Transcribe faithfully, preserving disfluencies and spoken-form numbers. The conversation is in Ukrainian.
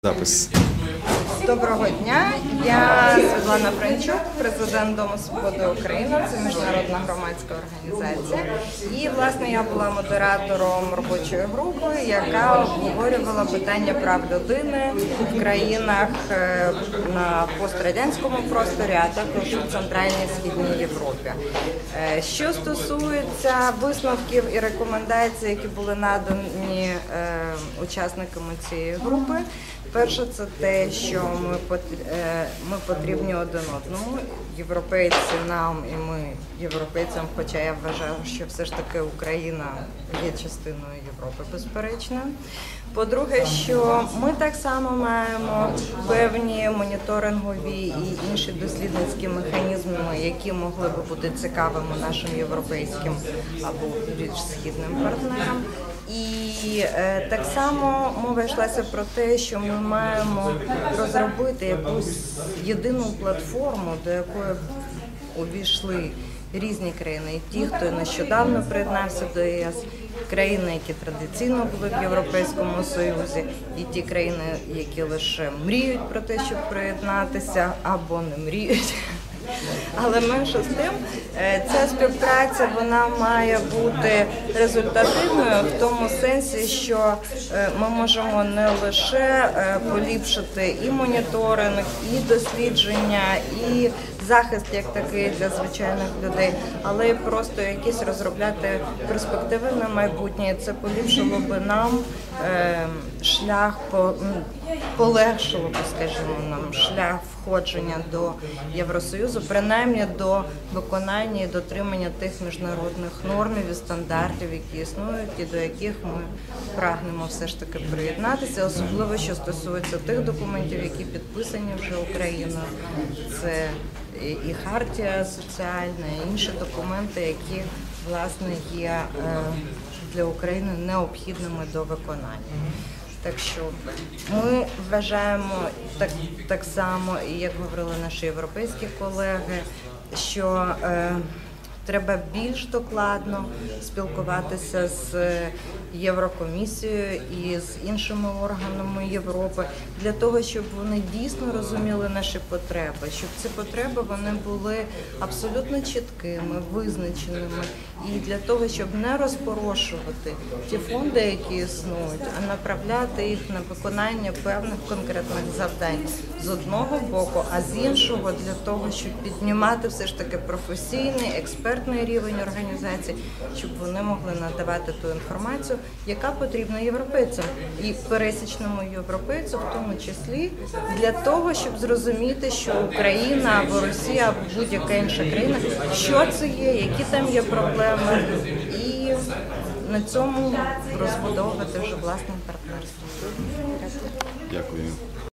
Запис. Доброго дня, я Світлана Франчук, президент Дому Свободи України, це міжнародна громадська організація. І, власне, я була модератором робочої групи, яка обговорювала питання прав людини в країнах на пострадянському просторі, а також у Центральній і Східній Європі. Що стосується висновків і рекомендацій, які були надані учасниками цієї групи, перше, це те, що ми, ми потрібні один одному, європейці нам і ми європейцям, хоча я вважаю, що все ж таки Україна є частиною Європи, безперечно. По-друге, що ми так само маємо певні моніторингові і інші дослідницькі механізми, які могли б бути цікавими нашим європейським або більш східним партнерам. І е, так само мова йшлася про те, що ми маємо розробити якусь єдину платформу, до якої увійшли різні країни, і ті, хто нещодавно приєднався до ЄС, країни, які традиційно були в Європейському Союзі, і ті країни, які лише мріють про те, щоб приєднатися, або не мріють. Але менше з тим, ця співпраця вона має бути результативною в тому сенсі, що ми можемо не лише поліпшити і моніторинг, і дослідження, і захист як такий для звичайних людей, але й просто якісь розробляти перспективи на майбутнє. Це поліпшило би нам шлях, полегшило б, скажімо, нам шлях входження до Євросоюзу, принаймні до виконання і дотримання тих міжнародних нормів і стандартів, які існують і до яких ми прагнемо все ж таки приєднатися, особливо що стосується тих документів, які підписані вже Україною. Це і хартія соціальна, і інші документи, які, власне, є для України необхідними до виконання. Так що ми вважаємо так, так само, і як говорили наші європейські колеги, що е, треба більш докладно спілкуватися з Єврокомісією і з іншими органами Європи для того, щоб вони дійсно розуміли наші потреби, щоб ці потреби вони були абсолютно чіткими, визначеними, і для того, щоб не розпорошувати ті фонди, які існують, а направляти їх на виконання певних конкретних завдань з одного боку, а з іншого для того, щоб піднімати все ж таки професійний, експертний рівень організацій, щоб вони могли надавати ту інформацію, яка потрібна європейцям і пересічному європейцю, в тому числі для того, щоб зрозуміти, що Україна або Росія або будь-яка інша країна, що це є, які там є проблеми, і на цьому розбудовувати вже власне партнерство. Дякую.